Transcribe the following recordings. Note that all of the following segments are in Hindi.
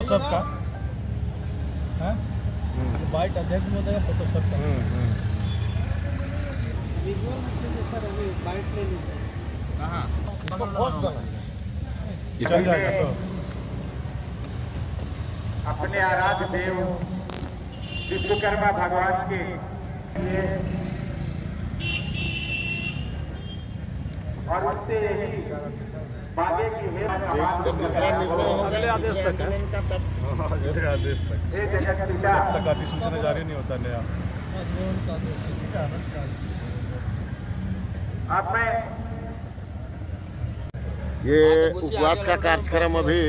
फोटोशॉप का है, वाइट अध्यक्ष महोदय का फोटोशॉप का। सर अभी बाइट ले लीजिए। कहाँ चल जाएगा तो अपने आराध्य देव विश्वकर्मा भगवान के लिए और उससे यही बागे की है अगले आदेश तक है, अगले आदेश तक, जब तक अधिसूचना जारी नहीं होता नया। अब मैं ये उपवास का कार्यक्रम अभी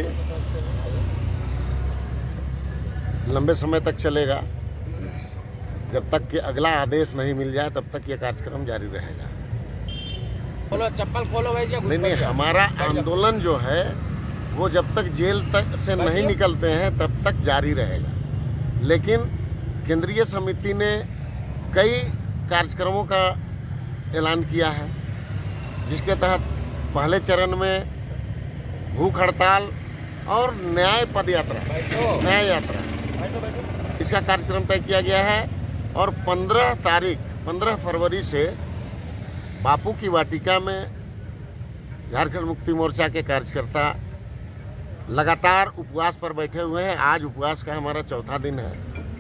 लंबे समय तक चलेगा। जब तक कि अगला आदेश नहीं मिल जाए तब तक ये कार्यक्रम जारी रहेगा। खोलो चप्पल खोलो भाई। नहीं, हमारा आंदोलन जो है वो जब तक जेल तक से नहीं निकलते हैं तब तक जारी रहेगा। लेकिन केंद्रीय समिति ने कई कार्यक्रमों का ऐलान किया है, जिसके तहत पहले चरण में भूख हड़ताल और न्याय पद यात्रा, न्याय यात्रा, इसका कार्यक्रम तय किया गया है। और 15 फरवरी से बापू की वाटिका में झारखंड मुक्ति मोर्चा के कार्यकर्ता लगातार उपवास पर बैठे हुए हैं। आज उपवास का हमारा चौथा दिन है।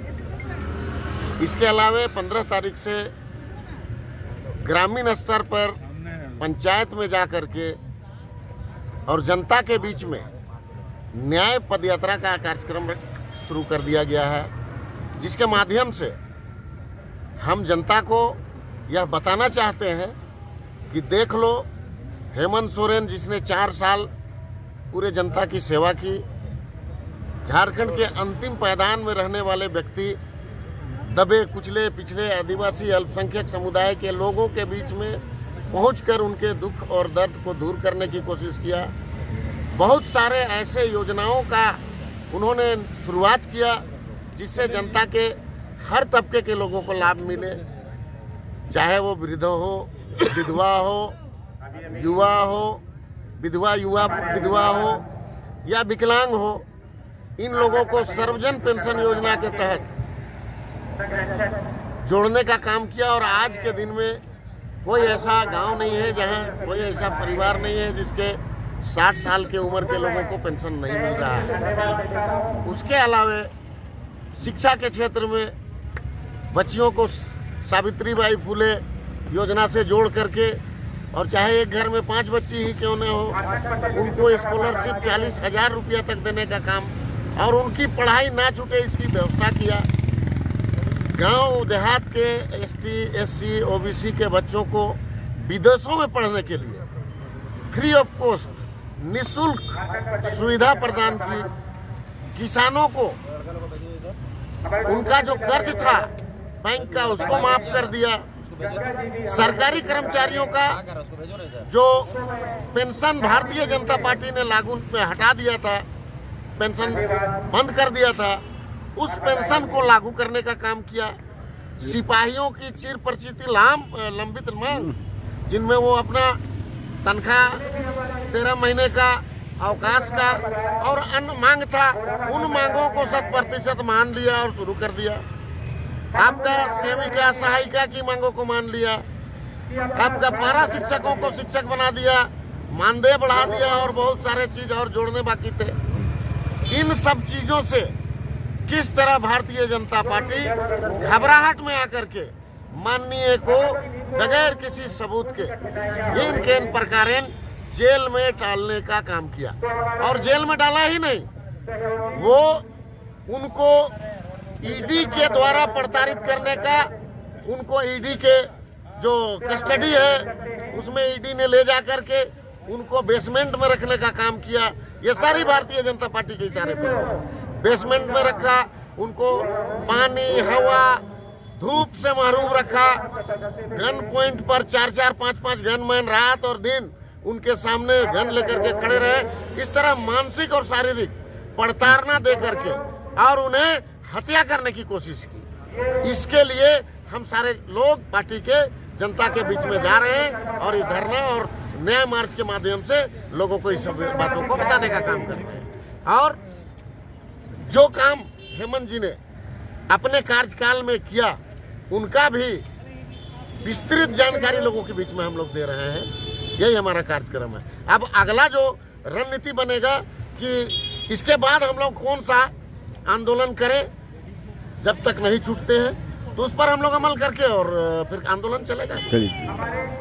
इसके अलावा 15 तारीख से ग्रामीण स्तर पर पंचायत में जा करके और जनता के बीच में न्याय पदयात्रा का कार्यक्रम शुरू कर दिया गया है, जिसके माध्यम से हम जनता को यह बताना चाहते हैं कि देख लो, हेमंत सोरेन जिसने 4 साल पूरे जनता की सेवा की, झारखंड के अंतिम पायदान में रहने वाले व्यक्ति, दबे कुचले पिछड़े आदिवासी अल्पसंख्यक समुदाय के लोगों के बीच में पहुंचकर उनके दुख और दर्द को दूर करने की कोशिश किया। बहुत सारे ऐसे योजनाओं का उन्होंने शुरुआत किया जिससे जनता के हर तबके के लोगों को लाभ मिले, चाहे वो वृद्ध हो, विधवा हो, युवा हो, विधवा हो या विकलांग हो। इन लोगों को सर्वजन पेंशन योजना के तहत जोड़ने का काम किया। और आज के दिन में कोई ऐसा गांव नहीं है जहां कोई ऐसा परिवार नहीं है जिसके 60 साल के उम्र के लोगों को पेंशन नहीं मिल रहा है। उसके अलावा शिक्षा के क्षेत्र में बच्चियों को सावित्रीबाई फुले योजना से जोड़ करके, और चाहे एक घर में 5 बच्ची ही क्यों न हो, उनको स्कॉलरशिप 40,000 रुपया तक देने का काम और उनकी पढ़ाई ना छूटे इसकी व्यवस्था किया। गांव देहात के ST, SC, OBC के बच्चों को विदेशों में पढ़ने के लिए फ्री ऑफ कॉस्ट निःशुल्क सुविधा प्रदान की। किसानों को उनका जो कर्ज था बैंक का उसको माफ कर दिया। सरकारी कर्मचारियों का जो पेंशन भारतीय जनता पार्टी ने लागू में हटा दिया था, पेंशन बंद कर दिया था, उस पेंशन को लागू करने का काम किया। सिपाहियों की चिर परिचित लंबित मांग, जिनमें वो अपना तनख्वाह 13 महीने का अवकाश का और अन्य मांग था, उन मांगों को 100% मान लिया और शुरू कर दिया। आपका सेविका सहायिका की मांगों को मान लिया। आपका पारा शिक्षकों को शिक्षक बना दिया, मानदेय बढ़ा दिया और बहुत सारे चीज और जोड़ने बाकी थे। इन सब चीजों से किस तरह भारतीय जनता पार्टी घबराहट में आकर के माननीय को बगैर किसी सबूत के इन प्रकारेण जेल में डालने का काम किया। और जेल में डाला ही नहीं, वो उनको ईडी के द्वारा प्रताड़ित करने का, उनको ईडी के जो कस्टडी है उसमें ईडी ने ले जा करके उनको बेसमेंट में रखने का काम किया। ये सारी भारतीय जनता पार्टी के इशारे पर बेसमेंट में रखा, उनको पानी, हवा, धूप से महरूम रखा। गन पॉइंट पर 4-4, 5-5 गनमैन रात और दिन उनके सामने गन लेकर के खड़े रहे। इस तरह मानसिक और शारीरिक प्रताड़ना दे करके और उन्हें हत्या करने की कोशिश की। इसके लिए हम सारे लोग पार्टी के जनता के बीच में जा रहे हैं और इस धरना और न्याय मार्च के माध्यम से लोगों को इस सब बातों को बताने का काम कर रहे हैं। और जो काम हेमंत जी ने अपने कार्यकाल में किया उनका भी विस्तृत जानकारी लोगों के बीच में हम लोग दे रहे हैं। यही हमारा कार्यक्रम है। अब अगला जो रणनीति बनेगा कि इसके बाद हम लोग कौन सा आंदोलन करें, जब तक नहीं छूटते हैं तो उस पर हम लोग अमल करके और फिर आंदोलन चलेगा। चलिए।